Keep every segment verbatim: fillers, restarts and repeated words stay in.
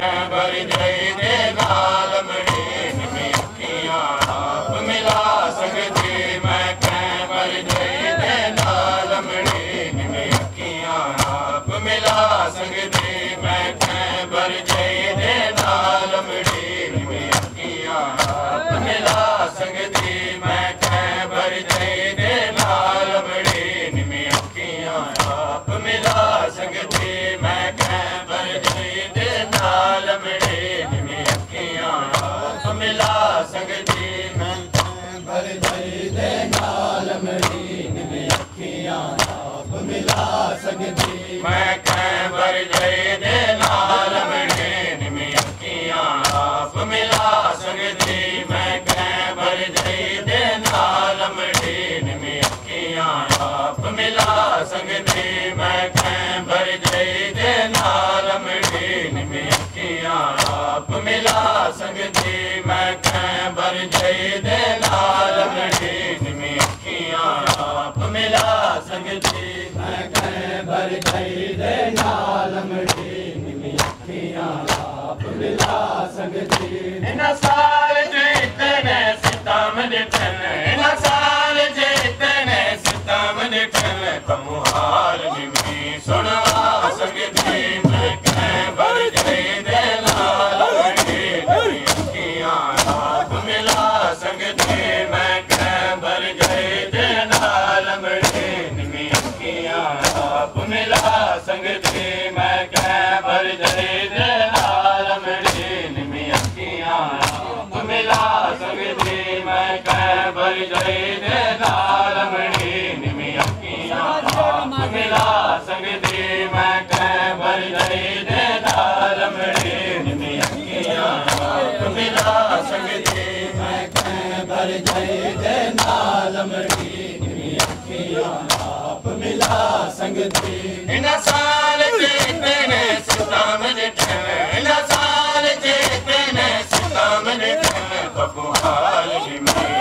बर जय दे नाल मड़ीन में अखियां आप मिला सकती मैं कैं बर जय दे नाल मड़ीन में अखियां आप मिला सकती मैं कैं बर जय दे नाल मड़ीन में अखियां आप मिला सकती मैं कैं बर जय दे नाल मड़ीन में अखियां आप मिला सकती मैं कैं बर जय दे नाल मड़ीन में अखियां आप मिला सकती मैं कैं बर जय दे नाल मड़ीन में अखियां आप मिला सकती मैं कैं बर जय दे नाल मड़ीन में अखियां आप मिला सकती मैं कैं बर जय दे नाल मड़ीन में अखियां आप मिला सकती मैं कैं बर जय दे नाल मड़ीन में अखियां आप मिला सकती मैं कैं बर जय दे नाल मड़ीन में अखियां आप मिला सकती मैं कैं बर जय दे नाल मड़ीन में अखियां आप मिला सकती इन साल जितने सितम दिठन इन साल जितने सितम दिठन कमुहार में सुनवा सकती मैं कैं बर जय दे नाल मड़ीन में अखियां आप मिला सकती मैं कैं बर जय दे नाल मड़ीन में अखियां आप मिला सकती मैं कैं बर जय दे नाल मड़ीन में अखियां आप मिला सकती मैं कैं बर जय दे नाल मड़ीन में अखियां आप मिला सकती मैं कैं बर जय दे नाल मड़ीन में अखियां आप मिला सकती मैं कैं बर जय दे नाल मड़ीन में अखियां आप मिला सकती इन साल जितने सितम दिठन इन साल जितने सितम दिठन कपुहाल में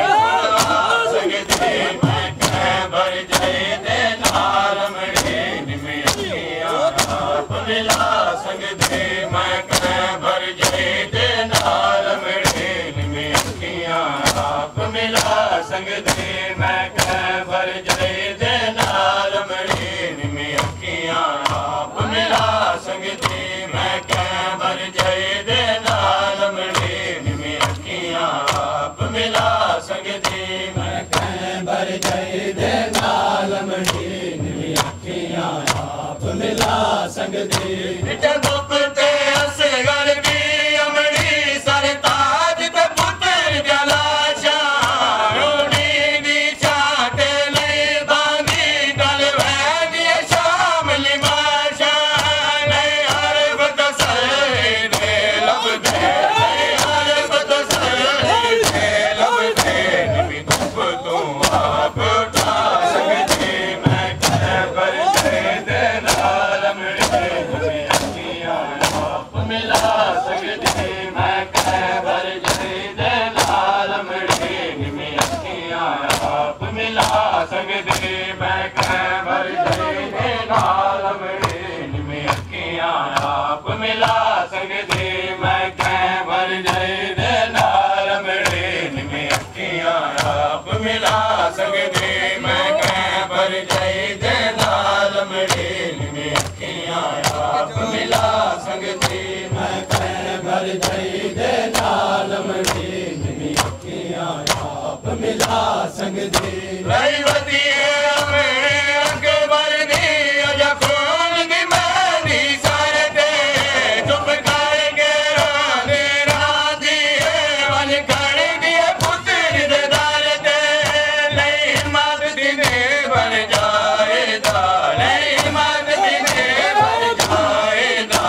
सकती मैं कैं बर जय दे नाल मड़ीन में अखियां आप मिला सकती मैं कैं बर जय दे नाल मड़ीन में अखियां आप मिला सकती मैं कैं बर जय दे नाल मड़ीन में अखियां आप मिला सकती मैं कैं बर जय दे नाल मड़ीन में अखियां आप मिला सकती मैं कैं बर जय दे नाल मड़ीन में अखियां आप मिला सकती जब ते असगर की अमड़ी सर ताज ते पुत्र जलाशा रोनी दी छाट नहीं बांधी गल वैदी शाम लिमाशा नहीं अरब तसर दे लब दे नहीं अरब तसर दे लब दे नबी धूप तू आप उठा सकती मैं कैं बर जय दे नाल मड़ीन में अखियां आप मिला सकती मैं कैं बर जय दे नाल मड़ीन में अखियां आप मिला सकती मैं कैं बर जय दे नाल मड़ीन में अखियां आप मिला सकती मैं कैं बर जय दे नाल मड़ीन में अखियां आप मिला सकती मैं कैं बर जय दे नाल मड़ीन में अखियां आप मिला सकती मैं कैं बर जय दे नाल मड़ीन में अखियां आप मिला सकती रहीवती में अकबर दी अजा खून दी मेरी सारे दे चुप कर के राधे राधी वन कर दिए पुत्र दे दार दे नहीं मत दिने बन जाएगा नहीं मत दिने बन जाएगा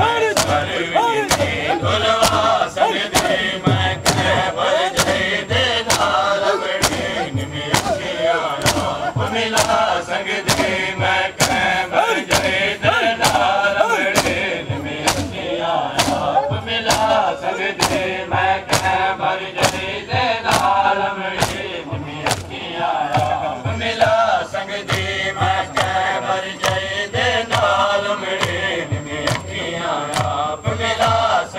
सर विधि धुलवा सकती मैं कैं बर जय दे नाल मड़ीन में अखियां आप मिला सकती मैं कैं बर जय दे नाल मड़ीन में अखियां आप मिला सकती मैं कैं बर जय दे नाल मड़ीन में अखियां आप मिला सकती मैं कैं बर जय दे नाल मड़ीन में अखियां आप मिला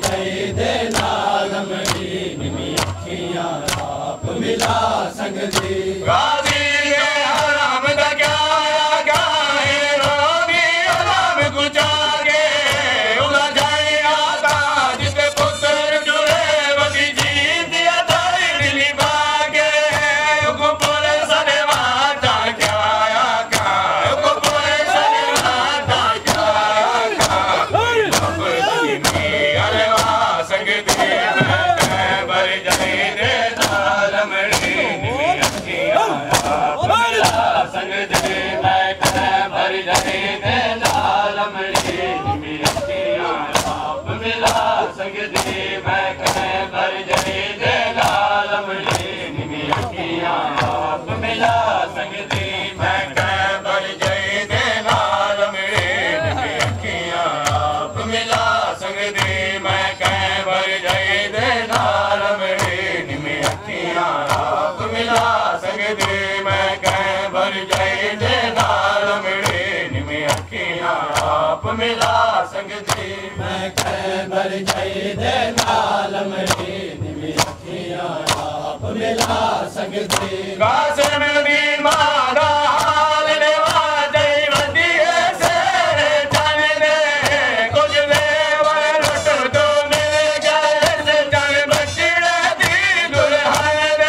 जाई दे नाल मड़ी निमी अखियां आप मिला सकदी गाजी के हराम दा क्या आगा है रोगी हराम गुजा के उला जाए आता जिसके पुत्र जुड़े वसी जीत दिया तारी दिली बागे को बोले सने वादा क्या आगा को बोले सने वादा क्या आगा अब दिली में अलवा संग दे बर जाए दे नाल मड़ी निमी अखियां आप मिला संग दे मैं भर जाए दे नाल मड़ी निमी अखियां आप मिला संग दे मैं भर जाए दे नाल मड़ी निमी अखियां आप मिला संग दे मैं भर जाए दे नाल मड़ी निमी अखियां आप मिला संग दे मैं भर जाए दे नाल मड़ी निमी अखियां आप मिला संग दे मैं भर जाए दे नाल मड़ी निमी अखियां आप मिला संग दे मैं भर जाई दे नाल मड़ी निमी अखियां आप मिला सकदी कासिम दी मादा हाल ने वादे वदी सेरे जान दे कुछ दे वर लुट तो मिल गए से जान बच्ची दी दुल्हन दे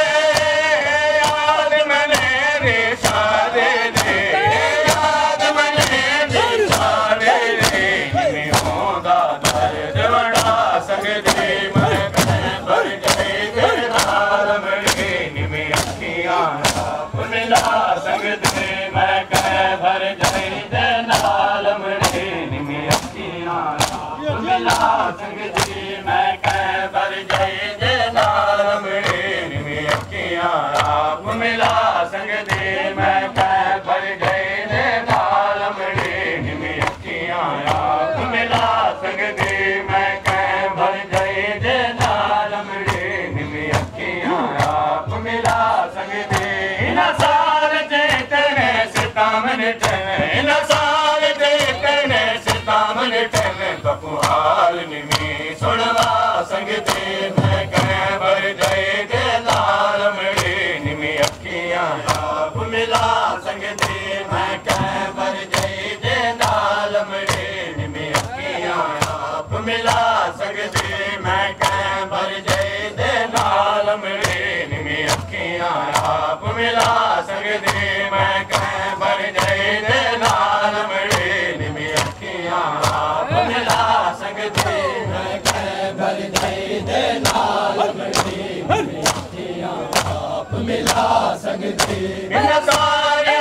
याद मने रे शादे दे याद मने रे शादे दे निमी होंदा दर्द बड़ा संग दे मैं भर जाए दे नाल मड़ी निमी अखियां आप मिला संग दे मैं भर जाए दे नाल मड़ी निमी अखियां आप मिला संग दे मैं भर जाए दे नाल मड़ी निमी अखियां आप मिला संग दे मैं भर जाए दे नाल मड़ी निमी अखियां आप मिला संग दे मैं भर जाए दे नाल मड़ी निमी अखियां आप मिला संग दे इन साल ते तेरे सितामन तेरे इन साल ते तेरे सितामन तेरे बकु हाल निमी सुनवा संग दे मैं भर जाए दे नाल मड़ी निमी अखियां आप मिला संग दे मैं भर जाए दे नाल मड़ी निमी अखियां आप मिला संग दे मैं भर जाए दे नाल मड़ी निमी अखियां आप मिला संग दे मैं भर जाए दे नाल मड़ी निमी अखियां आप मिला संग दे मैं भर जाई दे नाल मड़ी निमी अखियां आप मिला सकदी इन सारे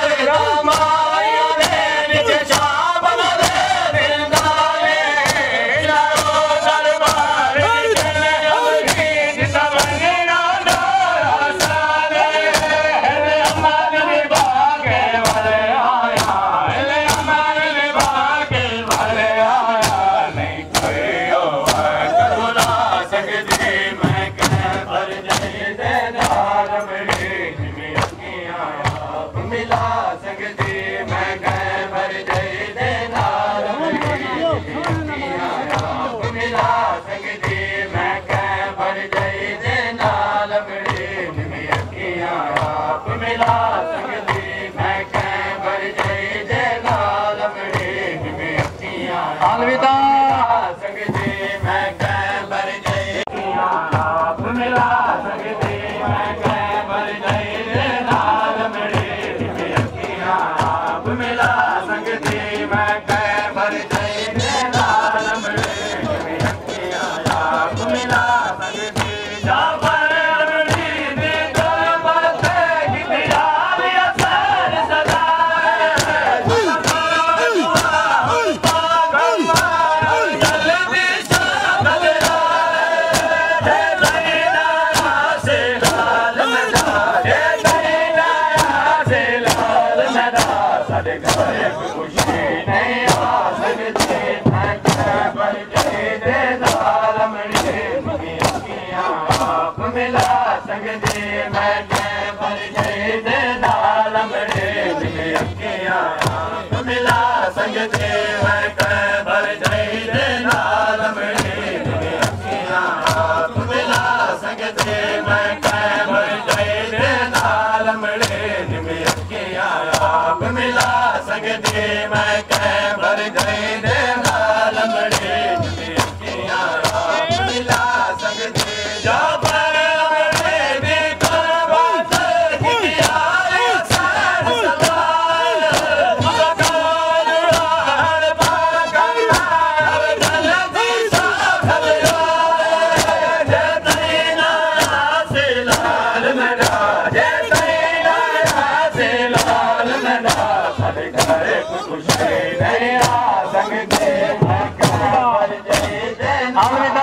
रामाया दे निज शाम दे दिलदारे लाओ दरबार चले अमरी जितवनी ना डोरा साले एले अमर निभागे वाले आया एले अमर निभागे वाले आया नहीं कोई और करुणा सकदी मैं भर जाए दे नाल मड़ी निमी अखियां आप मिला सकदी मैं भर जाए दे नाल मड़ी निमी अखियां आप मिला सकदी मैं भर जाए दे नाल मड़ी निमी अखियां आप मिला सकदी मैं भर जाए दे नाल मड़ी निमी अखियां अलविदा सकदी मैं भर जाए अखियां आप मिला सकदी मैं भर जाए दे नाल मड़ी निमी अखियां आप मिला सकदी मैं भर जाए दे नाल मड़ी निमी अखियां आप मिला सकदी जाफर अमरी दी गुरबत की याद असर सदा जल्दी शागल है दैना से लाल मदा है दैना से लाल मदा साडे घर खुशी नहीं आ सकती मैं भर जाए दे नाल मड़ी निमी अखियां आप मिला सकदी मैं भर जाए दे नाल मड़ी निमी अखियां आप मिला सकदी मैं भर जाए दे नाल मड़ी निमी अलविदा।